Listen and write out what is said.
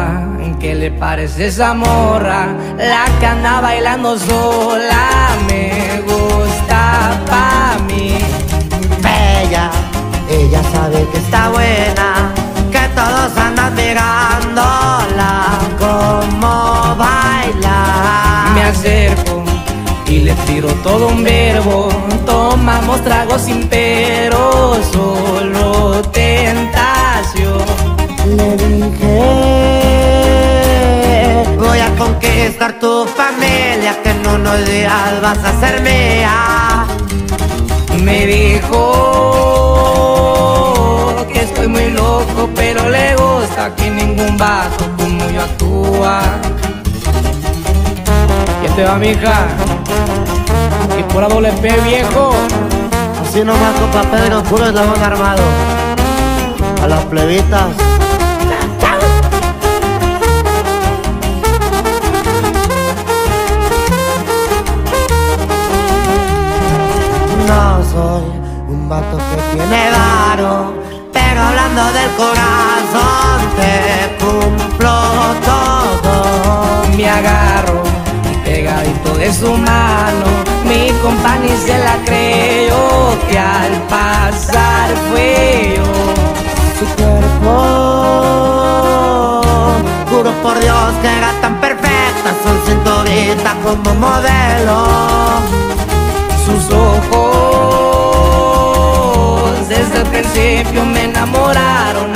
¿qué le parece esa morra? La que anda bailando sola me gusta pa' mí. Bella, ella sabe que está buena, que todos andan mirándola como baila. Me acerco y le tiro todo un verbo. Tomamos tragos sin pero, solo tentación. Le dije, voy a conquistar tu familia, que en unos días vas a ser mía. Me dijo que estoy muy loco, pero le gusta que ningún vato como yo actúa. ¿Qué te va, mija? Y por doble P, viejo. Así nomás, compa Pedro, puro eslabón armado. A las plebitas. No soy un vato que tiene varo, pero hablando del corazón te cumplo todo. Me agarro pegadito de su mano, mi compa ni se la creyó, que al pasar fue yo. Su cuerpo, juro por Dios que era tan perfecta, son cinturita como modelo. Sus ojos desde el principio me enamoraron,